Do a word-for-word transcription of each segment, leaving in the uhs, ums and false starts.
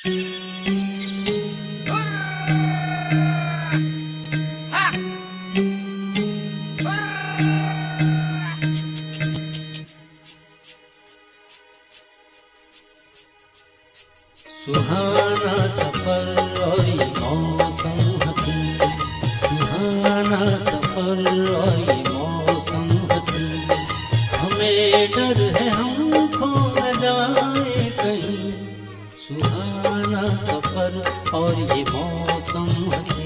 सुहाना सफर और ये मौसम हसीन, सुहाना सफर और ये मौसम हसीन, हमें डर है हम खो न जाए कहीं। सुहाना सफर और ये मौसम हसीन।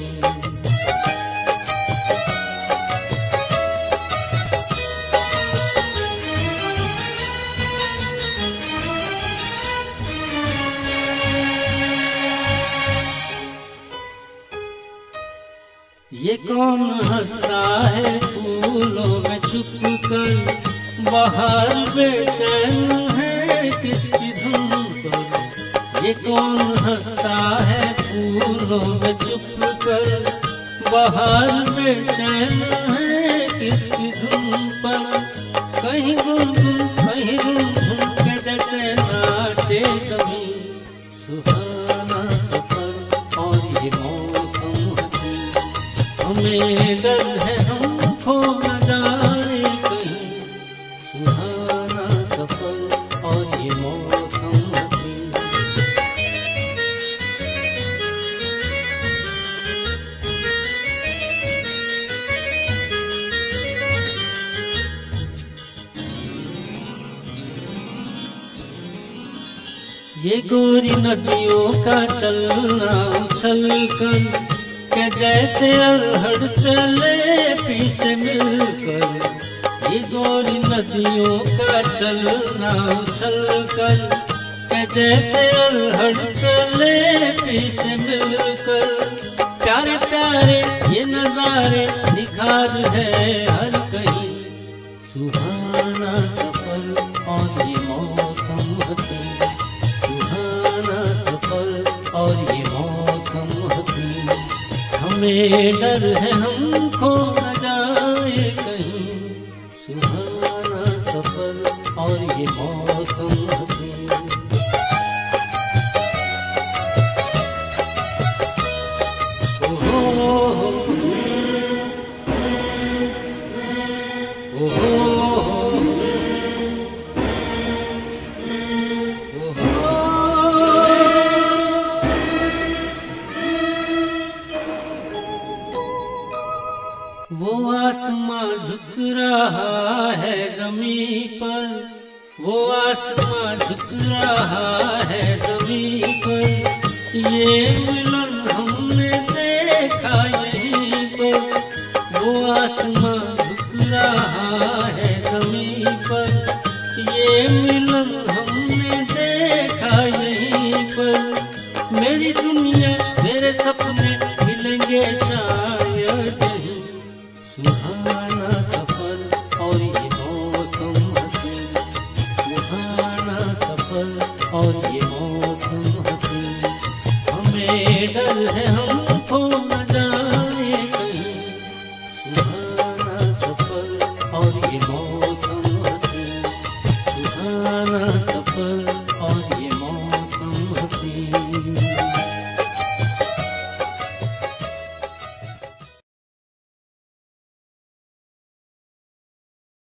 ये कौन हंसता है फूलों में छुप कर, बाहर बेचैन है किसकी धुन पर। ये कौन हंसता है फूलों में छुप कर, बाहर बेचैन है किसकी धुन पर। कहीं गुनगुन कहीं रुनझुन के जैसे नाचे सभी। सुहाना सफर और ये मौसम हसीन, हमें डर है हम खो न जाए कहीं। सुहाना सफर और ये मौसम हसीन। ये गोरी नदियों का चलना उछल कर के जैसे अरहड़ चले पीछे मिलकर। ये गोरी नदियों का चलना उछल कर के जैसे अरहड़ चले पीछे मिलकर। प्यारे प्यारे ये नजारे निखार है हर कहीं। सुहाना सफर और ये मौसम हसीन, सुहाना सफर और ये मौसम हसीन, हमें डर है हम खो न जाए कहीं। सुहाना सफर और ये मौसम हसीन। ओहो ओहो वो आसमां झुक रहा है जमीन पर, वो आसमां झुक रहा है जमीन पर। ये मिलन हमने देखा यहीं पर। वो आसमां झुक रहा है जमीन पर, ये मिलन हमने देखा यहीं पर। मेरी दुनिया मेरे सपने मिलेंगे शायद। सुहाना सफर और ये मौसम हसीन, सुहाना सफर और ये मौसम हसीन, हमें डर है हम खो न जाए कहीं। सुहाना सफर और ये मौसम